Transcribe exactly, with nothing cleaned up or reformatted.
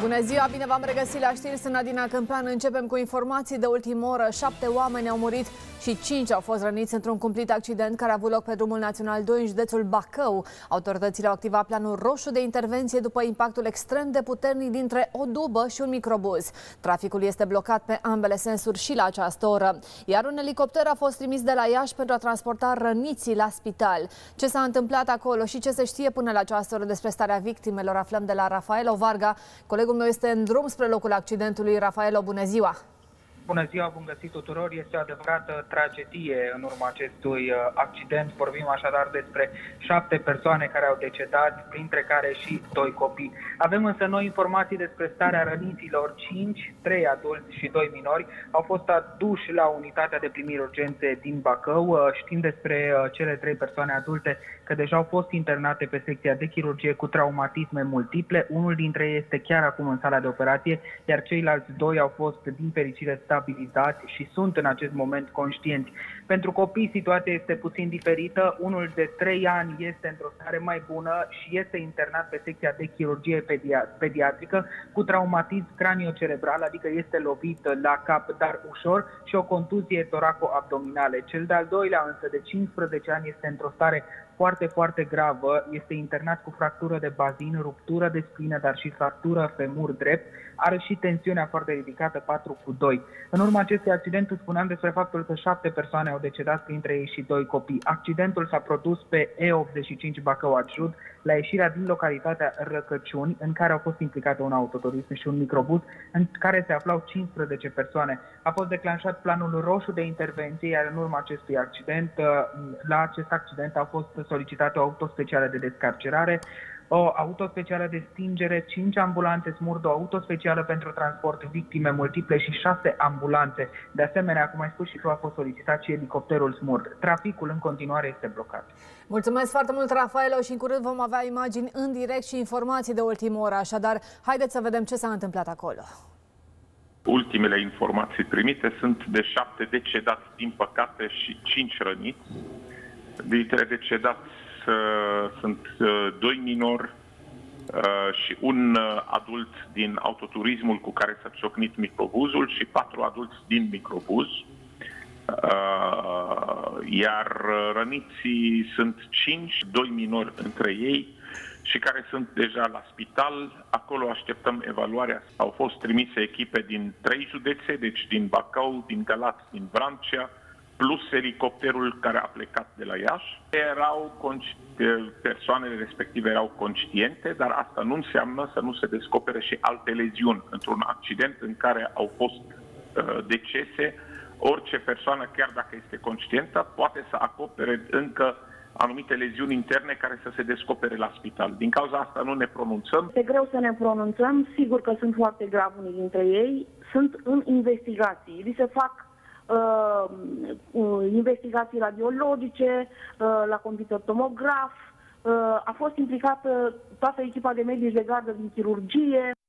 Bună ziua, bine v-am regăsit la știri, sunt Nadina Câmpean. Începem cu informații de ultimă oră. Șapte oameni au murit și cinci au fost răniți într-un cumplit accident care a avut loc pe drumul național doi în județul Bacău. Autoritățile au activat planul roșu de intervenție după impactul extrem de puternic dintre o dubă și un microbuz. Traficul este blocat pe ambele sensuri și la această oră, iar un elicopter a fost trimis de la Iași pentru a transporta răniții la spital. Ce s-a întâmplat acolo și ce se știe până la această oră despre starea victimelor aflăm de la Rafaelo Varga. Colegul meu este în drum spre locul accidentului. Rafaelo, bună ziua! Bună ziua, bun găsit tuturor! Este o adevărată tragedie în urma acestui accident. Vorbim așadar despre șapte persoane care au decedat, printre care și doi copii. Avem însă noi informații despre starea răniților. Cinci, trei adulți și doi minori au fost aduși la unitatea de primiri urgențe din Bacău. Știm despre cele trei persoane adulte că deja au fost internate pe secția de chirurgie cu traumatisme multiple. Unul dintre ei este chiar acum în sala de operație, iar ceilalți doi au fost din fericire stabilizați și sunt în acest moment conștienți. Pentru copii situația este puțin diferită. Unul de trei ani este într-o stare mai bună și este internat pe secția de chirurgie pediatrică cu traumatism craniocerebral, adică este lovit la cap, dar ușor, și o contuzie toraco-abdominale. Cel de-al doilea însă, de cincisprezece ani, este într-o stare foarte, foarte gravă. Este internat cu fractură de bazin, ruptură de spină, dar și fractură femur drept. Are și tensiunea foarte ridicată, patru cu doi. În urma acestui accident spuneam despre faptul că șapte persoane au decedat, printre ei și doi copii. Accidentul s-a produs pe E optzeci și cinci Bacău Adjud, la ieșirea din localitatea Răcăciuni, în care au fost implicate un autoturism și un microbuz, în care se aflau cincisprezece persoane. A fost declanșat planul roșu de intervenție, iar în urma acestui accident, la acest accident au fost solicitate o autospecială de descarcerare, o autospecială de stingere, cinci ambulanțe SMURD, o autospecială pentru transport victime multiple și șase ambulanțe. De asemenea, cum ai spus și tu, a fost solicitat și elicopterul SMURD. Traficul în continuare este blocat. Mulțumesc foarte mult, Rafaelo, și în curând vom avea imagini în direct și informații de ultimă oră. Așadar, haideți să vedem ce s-a întâmplat acolo. Ultimele informații primite sunt de șapte decedați, din păcate, și cinci răniți. Dintre decedați sunt doi minori și un adult din autoturismul cu care s-a ciocnit microbuzul și patru adulți din microbuz. Iar răniții sunt cinci, doi minori între ei și care sunt deja la spital. Acolo așteptăm evaluarea. Au fost trimise echipe din trei județe, deci din Bacău, din Galați, din Vrancea, plus elicopterul care a plecat de la Iași. Erau persoanele respective erau conștiente, dar asta nu înseamnă să nu se descopere și alte leziuni. Într-un accident în care au fost uh, decese, orice persoană, chiar dacă este conștientă, poate să acopere încă anumite leziuni interne care să se descopere la spital. Din cauza asta nu ne pronunțăm. Este greu să ne pronunțăm, sigur că sunt foarte gravi unii dintre ei, sunt în investigații. Li se fac Uh, uh, investigații radiologice, uh, la computer tomograf, uh, a fost implicată toată echipa de medici de gardă din chirurgie.